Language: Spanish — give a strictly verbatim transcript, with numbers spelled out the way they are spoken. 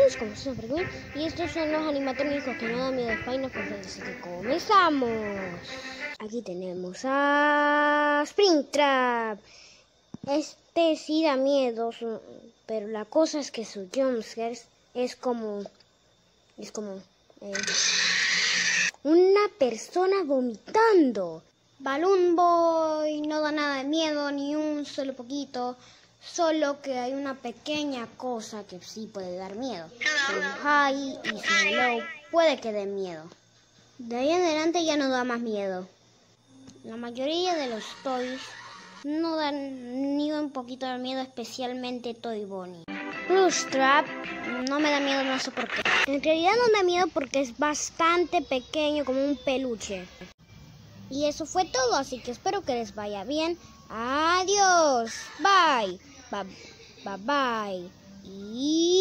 todos, como siempre, y estos son los animatrónicos que no dan miedo de Final Fantasy, así que comenzamos. Aquí tenemos a Springtrap. Este sí da miedo, pero la cosa es que su jumpscares es como, es como eh, una persona vomitando. Balloon Boy no da nada de miedo, ni un solo poquito. Solo que hay una pequeña cosa que sí puede dar miedo. Su high y su low puede que den miedo. De ahí en adelante ya no da más miedo. La mayoría de los toys no dan ni un poquito de miedo, especialmente Toy Bonnie. Plushtrap no me da miedo, no sé por qué. En realidad no da miedo porque es bastante pequeño, como un peluche. Y eso fue todo, así que espero que les vaya bien. Adiós. Bye. Bye. Bye. Bye. Y...